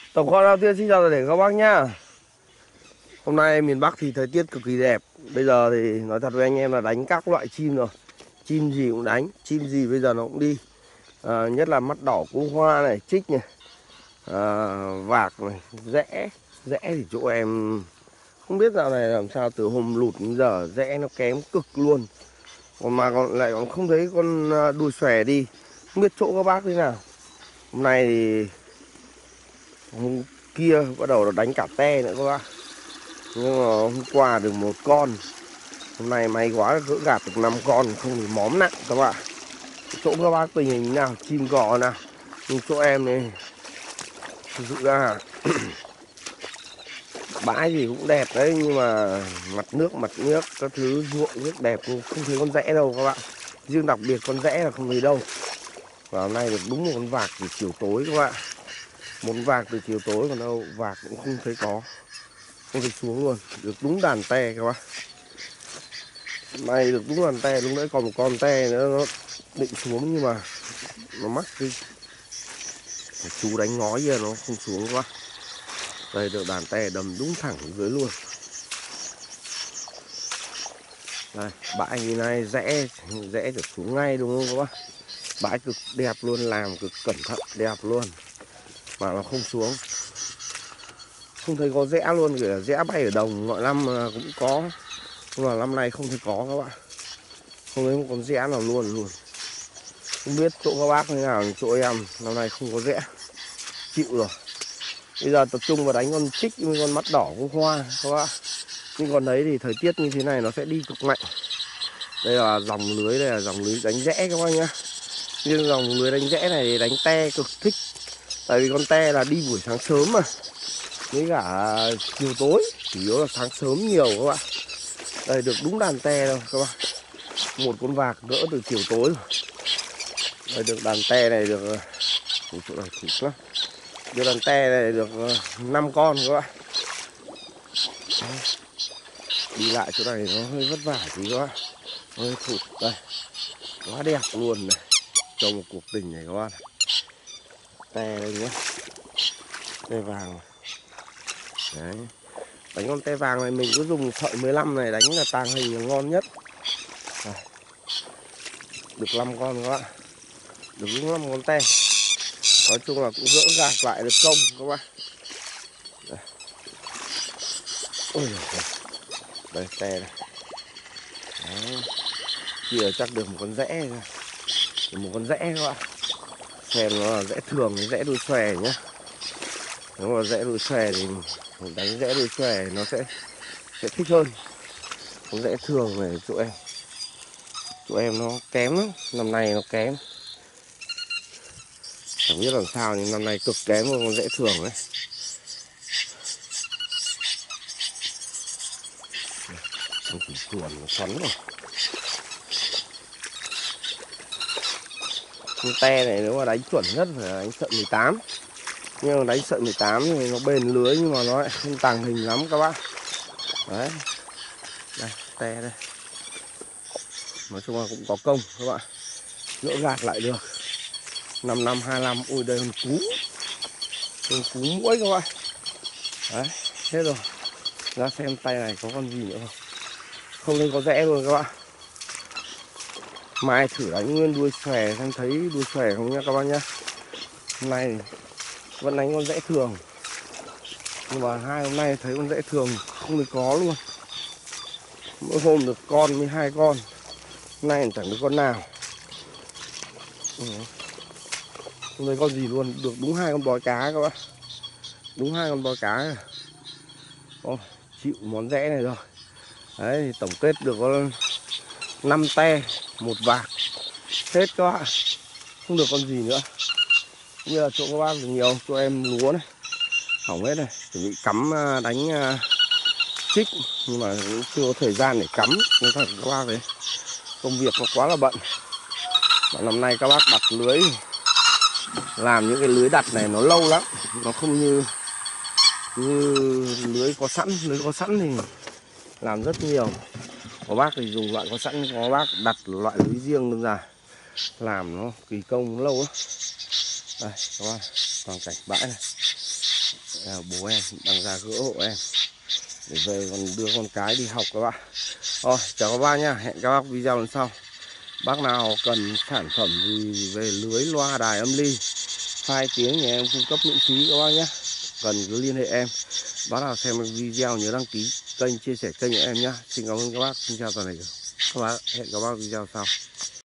Tổng kho đầu tiên xin chào tất cả các bác nhá. Hôm nay miền Bắc thì thời tiết cực kỳ đẹp. Bây giờ thì nói thật với anh em là đánh các loại chim rồi. Chim gì cũng đánh, chim gì bây giờ nó cũng đi. Nhất là mắt đỏ cú hoa này, trích này, vạc này, rẽ thì chỗ em không biết dạo này làm sao, từ hôm lụt đến giờ rẽ nó kém cực luôn. Còn mà còn không thấy con đuôi xòe đi, không biết chỗ các bác thế nào. Hôm nay thì hôm kia bắt đầu nó đánh cả te nữa các bác. Nhưng mà hôm qua được một con, hôm nay may quá gỡ gạt được 5 con, không thì móm nặng các bạn. Chỗ các bác tình hình nào, chim cò nào. Nhưng chỗ em này thực sự ra bãi thì cũng đẹp đấy, nhưng mà mặt nước các thứ ruộng rất đẹp, nhưng không thấy con rẽ đâu các bạn. Riêng đặc biệt con rẽ là không thấy đâu. Và hôm nay được đúng một con vạc từ chiều tối các bạn. Một vạc từ chiều tối, còn đâu vạc cũng không thấy có, không thấy xuống luôn. Được đúng đàn te các bác. May được đúng đàn te, lúc nãy còn một con te nữa nó định xuống nhưng mà nó mắc cái chú đánh ngói kia nó không xuống các bác. Đây được đàn te đầm đúng thẳng dưới luôn. Đây, bãi như này rẽ được xuống ngay đúng không các bác. Bãi cực đẹp luôn, làm cực cẩn thận đẹp luôn mà nó không xuống. Không thấy có rẽ luôn, kể là rẽ bay ở đồng mọi năm cũng có, nhưng mà năm nay không thấy có các bạn. Không thấy một con rẽ nào luôn. Không biết chỗ các bác như nào, chỗ em năm nay không có rẽ, chịu rồi. Bây giờ tập trung vào đánh con trích với con mắt đỏ của hoa các bác. Nhưng còn đấy thì thời tiết như thế này nó sẽ đi cực mạnh. Đây là dòng lưới, đây là dòng lưới đánh rẽ các bác nhá. Nhưng dòng lưới đánh rẽ này thì đánh te cực thích. Tại vì con te là đi buổi sáng sớm mà, với cả chiều tối, chủ yếu là sáng sớm nhiều các bạn. Đây được đúng đàn te đâu các bạn. Một con vạc gỡ từ chiều tối rồi. Đây được đàn te này được chỗ này thịt lắm. Được đàn te này được 5 con các bạn. Đấy. Đi lại chỗ này nó hơi vất vả tí các bạn. Hơi thụt đây. Quá đẹp luôn này. Cho một cuộc tình này các bạn. Te đây nhé. Te vàng. Đấy. Đánh con te vàng này mình cứ dùng sợi 15 này đánh là tàng hình là ngon nhất. Đây. Được 5 con các bạn. Được đúng 5 con te. Nói chung là cũng gỡ gạt lại được công các bạn. Đây. Ôi giời. Đây te này. Đấy. Kia chắc được một con rẽ rồi. Được một con rẽ các bạn. Xem nó là rẽ thường hay rẽ đuôi xòe nhá. Nếu mà rẽ đuôi xòe thì mình đánh rẽ đuôi xòe nó sẽ thích hơn. Con rẽ thường này chỗ em nó kém lắm, năm nay nó kém. Chẳng biết làm sao nhưng năm nay cực kém hơn con rẽ thường đấy. Con chỉ chuồn nó xoắn rồi. Con te này nếu mà đánh chuẩn nhất phải đánh sợi 18. Nhưng mà đánh sợi 18 thì nó bền lưới nhưng mà nó lại không tàng hình lắm các bác. Đấy. Đây, te đây. Nói chung là cũng có công các bạn. Gỡ gạt lại được 5 năm 25. Ui đây con cú. Con cú muỗi các bạn. Đấy, hết rồi. Ra xem tay này có con gì nữa không. Không nên có rẽ luôn các bạn. Mai thử đánh nguyên đuôi xòe xem thấy đuôi xòe không nhá các bác nhá. Hôm nay vẫn đánh con rẽ thường. Nhưng mà hôm nay thấy con rẽ thường không được có luôn. Mỗi hôm được con với 2 con. Hôm nay chẳng được con nào. Không thấy con gì luôn. Được đúng 2 con bói cá các bác. Đúng 2 con bói cá. Chịu món rẽ này rồi. Đấy thì tổng kết được có 5 te, 1 vạc. Hết các bạn. Không được con gì nữa. Như là chỗ các bác được nhiều. Chỗ em lúa này hỏng hết này. Chuẩn bị cắm đánh trích. Nhưng mà cũng chưa có thời gian để cắm. Nên thật các bác đấy, công việc nó quá là bận. Và năm nay các bác đặt lưới, làm những cái lưới đặt này nó lâu lắm. Nó không như lưới có sẵn. Lưới có sẵn thì làm rất nhiều. Có bác thì dùng loại có sẵn, có bác đặt loại lưới riêng đơn giản, làm nó kỳ công lâu lắm. Đây các bác, toàn cảnh bãi này. Bố em đang ra gỡ hộ em để về còn đưa con cái đi học các bác. Rồi chào các bác nhá, hẹn các bác video lần sau. Bác nào cần sản phẩm gì về lưới loa đài âm ly hai tiếng nhà em cung cấp miễn phí các bác nhé. Cần cứ liên hệ em. Bác nào xem video nhớ đăng ký kênh, chia sẻ kênh của em nhé. Xin cảm ơn các bác, xin chào toàn thể các bác, hẹn các bác video sau.